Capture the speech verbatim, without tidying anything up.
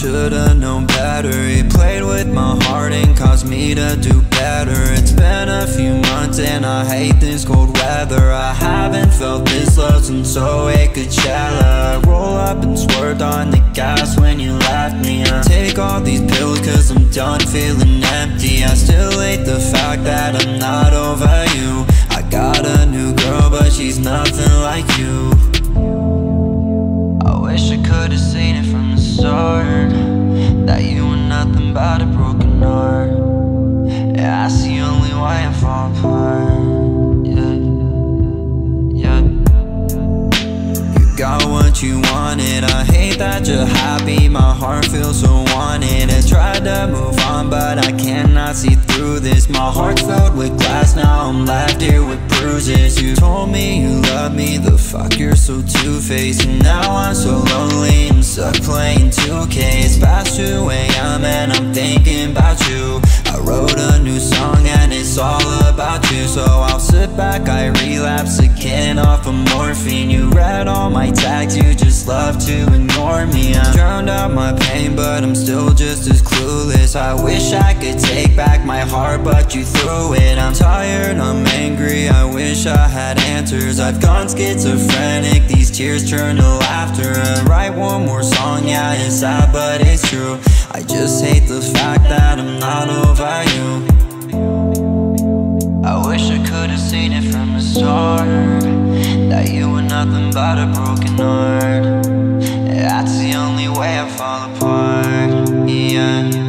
should've known better. You played with my heart and caused me to do better. It's been a few months and I hate this cold weather. I haven't felt this love since so at Coachella. I roll up and swerved on the gas when you left me. I take all these pills cause I'm done feeling empty. I still hate the fact that I'm not over you. I got a new girl but she's nothing like you. I wish I could've seen it from the start, that you were nothing but a broken heart. Yeah, that's the only way I fall apart. Yeah, yeah. You got what you wanted, I hate that you're happy. My heart feels so wanted. I tried to move on but I cannot see through this. My heart's filled with glass, now I'm left here with bruises. You told me you love me, the fuck you're so two-faced. And now I'm so lonely, I'm stuck playing two K. It's past two A M and I'm thinking about you. I wrote a new song and it's all about you. So I'll sit back, I relapse again off of morphine. You read all my tags, you just love to ignore me. I drowned out my pain but I'm still just as clueless. I wish I could take back my heart but you threw it. I'm tired, I'm angry, I wish I had answers. I've gone schizophrenic, these tears turn to laughter. I write one more song, yeah it's sad but it's true. I just hate the fact that I'm not over you. I wish I could've seen it from the start, that you were nothing but a broken heart. That's the only way I fall apart, yeah.